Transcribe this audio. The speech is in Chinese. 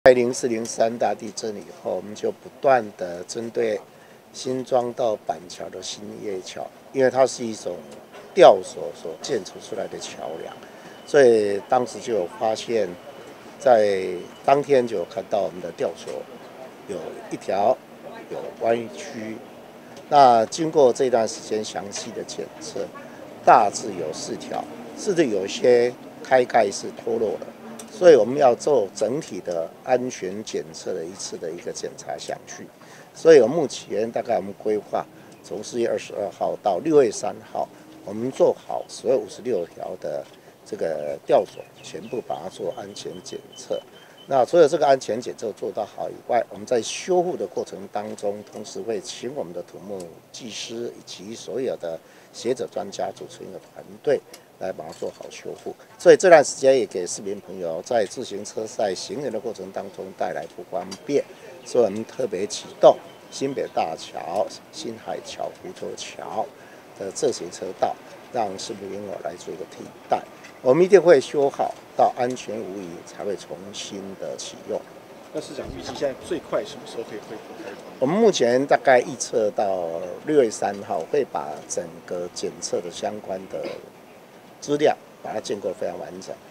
在04、03大地震以后，我们就不断的针对新庄到板桥的新叶桥，因为它是一种吊索所建筑出来的桥梁，所以当时就有发现，在当天就有看到我们的吊索有一条有弯曲。那经过这段时间详细的检测，大致有4条，甚至有些开盖是脱落了。所以我们要做整体的安全检测的一次的一个检查详序，所以目前大概我们规划从4月22号到6月3号，我们做好所有56条的这个吊索，全部把它做安全检测。那除了这个安全检测做到好以外，我们在修复的过程当中，同时会请我们的土木技师以及所有的学者专家组成一个团队。来把它做好修复，所以这段时间也给市民朋友在自行车在行人的过程当中带来不方便，所以我们特别启动新北大桥、新海桥、湖头桥的自行车道，让市民朋友来做一个替代。我们一定会修好到安全无虞，才会重新的启用。 那市长预计现在最快什么时候可以恢复开通？ 我们目前大概预测到6月3号会把整个检测的相关的资料把它建构得非常完整。